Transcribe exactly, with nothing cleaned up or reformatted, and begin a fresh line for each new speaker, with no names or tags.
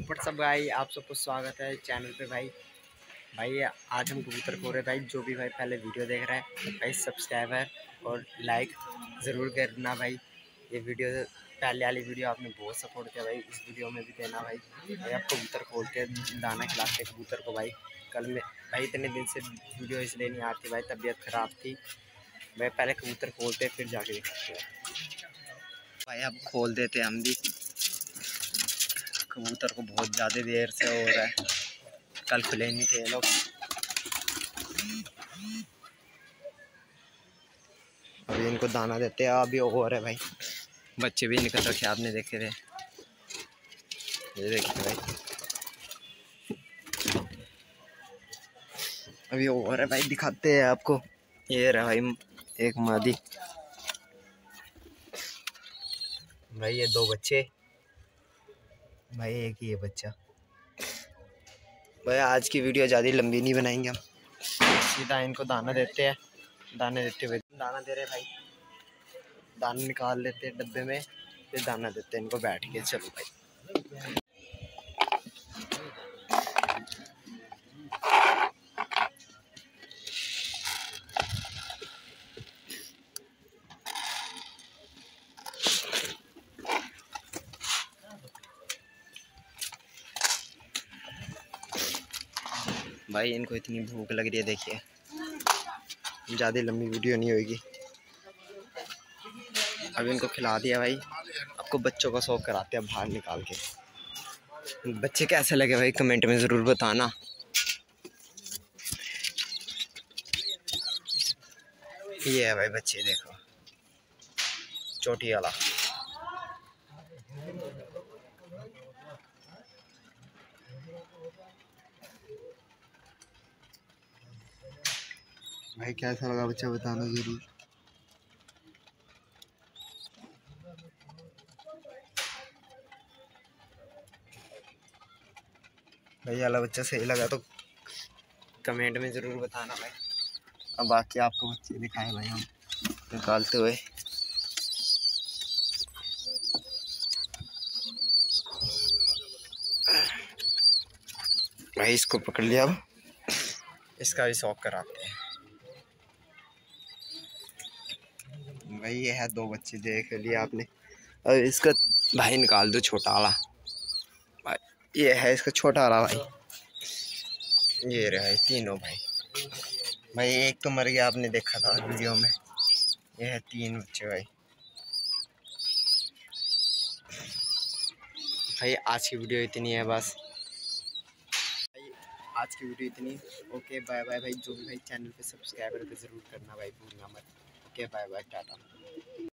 WhatsApp भाई, आप सबको स्वागत है चैनल पे भाई। भाई आज हम कबूतर खो रहे भाई। जो भी भाई पहले वीडियो देख रहा है भाई सब्सक्राइबर और लाइक ज़रूर करना भाई। ये वीडियो पहले वाली वीडियो आपने बहुत सपोर्ट किया भाई, इस वीडियो में भी देना भाई। भाई आप कबूतर खोलते दाना खिलाते कबूतर को भाई। कल में भाई इतने दिन से वीडियो इसलिए नहीं आती भाई, तबीयत ख़राब थी भाई। पहले कबूतर खोलते फिर जाके दिखाते भाई। अब खोल देते हम भी। कबूतर को बहुत ज़्यादा देर से हो रहा है, कल खुले नहीं थे लोग। अभी इनको दाना देते हैं, अभी और है भाई। बच्चे भी निकल रखे आपने देखे थे, ये देखिए भाई अभी और है भाई। दिखाते हैं आपको, ये रहा भाई एक मादी भाई। ये दो बच्चे भाई, एक ही है बच्चा भाई। आज की वीडियो ज़्यादा लंबी नहीं बनाएंगे हम, सीधा इनको दाना देते हैं। दाने देते हुए दाना दे रहे भाई, दाना निकाल लेते हैं डब्बे में, फिर दाना देते हैं इनको बैठ के। चलो भाई भाई इनको इतनी भूख लग रही है, देखिए। ज़्यादा लंबी वीडियो नहीं होगी। अभी इनको खिला दिया भाई। आपको बच्चों को शौक कराते हैं बाहर निकाल के। बच्चे कैसे लगे भाई कमेंट में ज़रूर बताना। ये है भाई बच्चे, देखो चोटी वाला भाई। कैसा लगा बच्चा बताना जरूर। भाई वाला बच्चा सही लगा तो कमेंट में ज़रूर बताना भाई। अब बाकी आपको बच्चे दिखाएं भाई हम निकालते हुए। भाई इसको पकड़ लिया, अब इसका भी शौक कराते हैं भाई। ये है दो बच्चे देख लिए आपने। अब इसका भाई निकाल दो छोटा वाला भाई। ये है इसका छोटा वाला भाई। ये रहा है तीनों भाई। भाई एक तो मर गया, आपने देखा था वीडियो में। ये है तीन बच्चे भाई। भाई आज की वीडियो इतनी है बस भाई। आज की वीडियो इतनी। ओके बाय बाय भाई। जो भी भाई चैनल पे सब्सक्राइबर को ज़रूर करना भाई, भूलना मत। Okay bye bye, Tata.